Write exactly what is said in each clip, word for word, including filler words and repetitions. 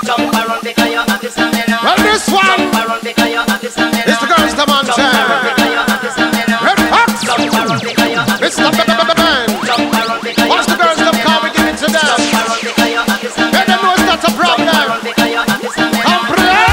Jump around because you have the stamina. Well, this one Jump around because you have the stamina. it's the girls them on Jump around because you have the stamina. Red Fox. Jump around because you have the Mister Benn. Jump around because you Once the have girls them come, we give it to them. Jump around because you have the stamina. Let them know it's not a problem. Jump around because you have the stamina. Comprehend?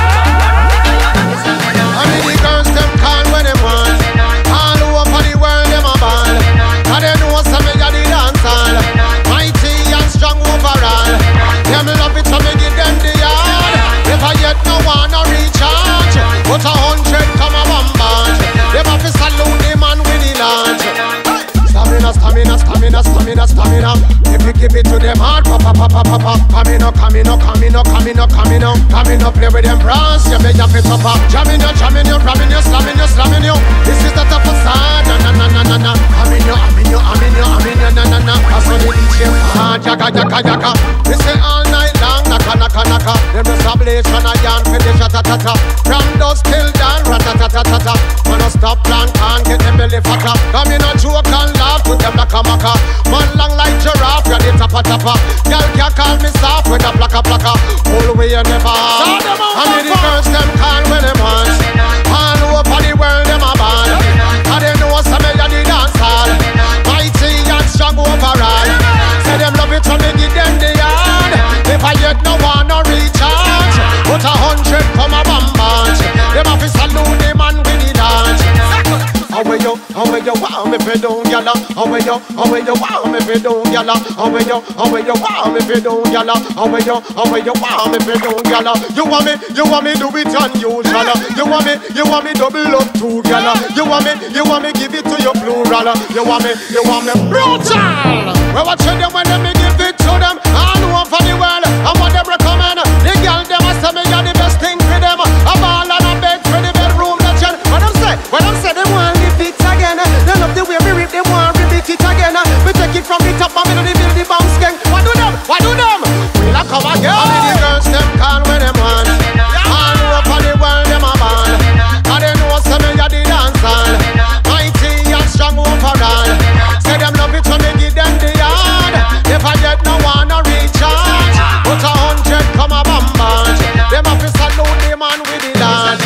I mean the girls them call when they want. All over the world them a ball. Cause they know some me a the dancehall. Mighty and strong overall. Them love it so me give them the yard. If I yet no one no recharge, but a hundred come a bombard. Them have to salute the man with the launch. Stamina, stamina, stamina, stamina, stamina. If you give it to them hard, papa, papa, papa. Coming up, coming up, coming up, coming up, coming up, coming up, play with them bras. You make your face up, jamming you, jamming you, ramming you, slamming you, slamming you. This is not a facade, na na na na na. Coming you, coming you, coming you, coming you, na na na. I saw the D J hard, yaka yaka yaka. We say all night long, naka naka naka. Them just a blaze and a yarn for the shata tata. From dusk till dawn, ratatatatata. Man a stop plan, can't get them belly fatter. Come in a joke and laugh to them like a maca. Man long like giraffe, you're the tappa tappa. Girl can't call me soft with a plaka plaka. All the way you never have. I mean the girls them call when they want. All over the world them a ball. And they know some of you the dancehall. Mighty and strong overall. Say them love it so me give them the yard. If I yet no one no recharge, but a hundred come a bombard. Them have to salute the man with the dance. How are you, how are you, wow, me fi down, yalla. How are you, how are you, wow, me fi down, yalla. How are you, how are you, wow, me fi down, yalla. How are you, how are you, wow, me fi down, yalla. You want me, you want me do it unusual. You want me, you want me double up too, yalla. You want me, you want me give it to your plural. You want me, you want me brutal. Well, watch them when them me give it to them. All over the world, and what them recommend. The girl them a say me you're the best thing for them. A ball and a bed for the bedroom legend. What them say, what them say, them want live it again. They love the way we rip, they want repeat it again. We take it from the top and we do the build the bounce gang. What do them, what do them? We'll a come again. All the girls them call when them want. All over the world them a ball. Cause they know some me a the dancehall. Mighty and strong overall. Say them love it so me give them the yard. If I get no one no recharge, but a hundred come a bombard. Them have to salute the man with the dance.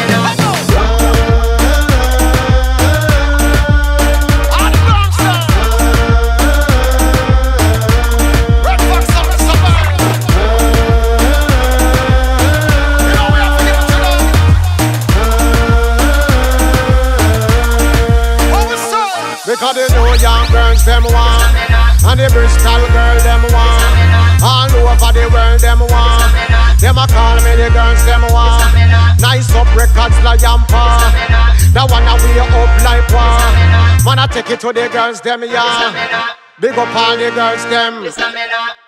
Because they know young girls them want, and the Bristol girl them want, all over the world them want. Them a call me the girls them want. Nice up records like Yampa. That one a way up like war. Man I take it to the girls them yeah. Big up all the girls them.